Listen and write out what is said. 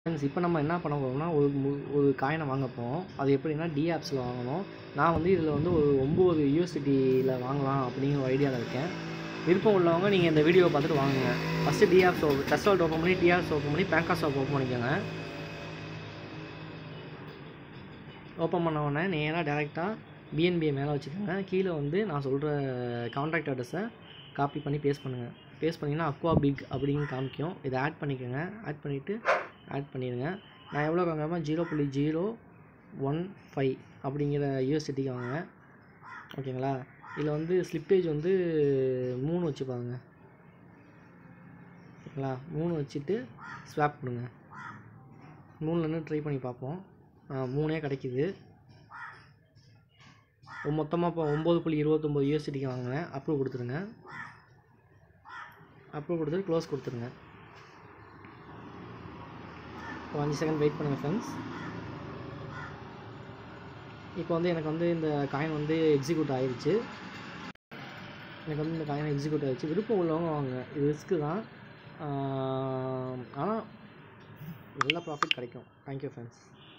இப்போ நம்ம என்ன பண்ண போகிறோம்னா ஒரு காயினை வாங்க போகிறோம். அது எப்படின்னா டிஆப்ஸில் வாங்கணும். நான் வந்து இதில் வந்து ஒரு 9 யூஎஸ்டியில் வாங்கலாம் அப்படிங்கிற ஒரு ஐடியாவில் இருக்கேன். விருப்பம் உள்ளவங்க நீங்கள் இந்த வீடியோவை பார்த்துட்டு வாங்குங்க. First DApps test vault open பண்ணி டிஆப்ஸ் ஓப்பன் பண்ணி பேங்காஸ் ஓப்பன் பண்ணிக்கோங்க. ஓப்பன் பண்ண உடனே நேராக டேரெக்டாக பிஎன்பியை மேலே வச்சுக்கோங்க. கீழே வந்து நான் சொல்கிற கான்டாக்ட் அட்ரஸை காப்பி பண்ணி பேஸ்ட் பண்ணுங்கள். பேஸ்ட் பண்ணிங்கன்னா அக்வா பிக் அப்படின்னு காமிக்கும். இதை ஆட் பண்ணிக்கோங்க. ஆட் பண்ணிவிட்டு ஆட் பண்ணிடுங்க. நான் எவ்வளோ வாங்காமல் 0.015 அப்படிங்கிற யூஎஸ்டிக்கு வாங்க. ஓகேங்களா? இதில் வந்து ஸ்லிப்பேஜ் வந்து 3 வச்சுப்பாங்க. ஓகேங்களா? 3 வச்சுட்டு ஸ்வாப் கொடுங்க. 3லேருந்து ட்ரை பண்ணி பார்ப்போம். 3 கிடைக்கிது. மொத்தமாக இப்போ 9.29 யூஎஸ்டிக்கு வாங்கினேன். அப்ரூவ் கொடுத்துருங்க. அப்ரூவ் கொடுத்துட்டு க்ளோஸ் கொடுத்துருங்க. 5 செகண்ட் வெயிட் பண்ணுங்கள் ஃப்ரெண்ட்ஸ். இப்போ வந்து எனக்கு வந்து இந்த காயின் வந்து எக்ஸிக்யூட் ஆகிடுச்சு. எனக்கு வந்து இந்த காயின் எக்ஸிக்யூட் ஆகிடுச்சு. விருப்பம் உள்ளவங்க வாங்க. இது ரிஸ்க்கு தான், ஆனால் நல்ல ப்ராஃபிட் கிடைக்கும். Thank you friends.